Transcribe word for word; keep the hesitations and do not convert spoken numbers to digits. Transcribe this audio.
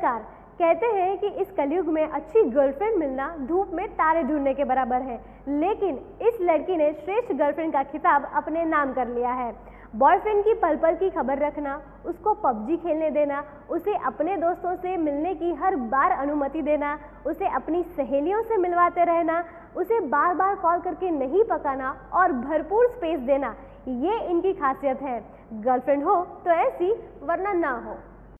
नमस्कार। कहते हैं कि इस कलयुग में अच्छी गर्लफ्रेंड मिलना धूप में तारे ढूंढने के बराबर है, लेकिन इस लड़की ने श्रेष्ठ गर्लफ्रेंड का खिताब अपने नाम कर लिया है। बॉयफ्रेंड की पल पल की खबर रखना, उसको पबजी खेलने देना, उसे अपने दोस्तों से मिलने की हर बार अनुमति देना, उसे अपनी सहेलियों से मिलवाते रहना, उसे बार बार कॉल करके नहीं पकाना और भरपूर स्पेस देना, ये इनकी खासियत है। गर्लफ्रेंड हो तो ऐसी, वरना ना हो।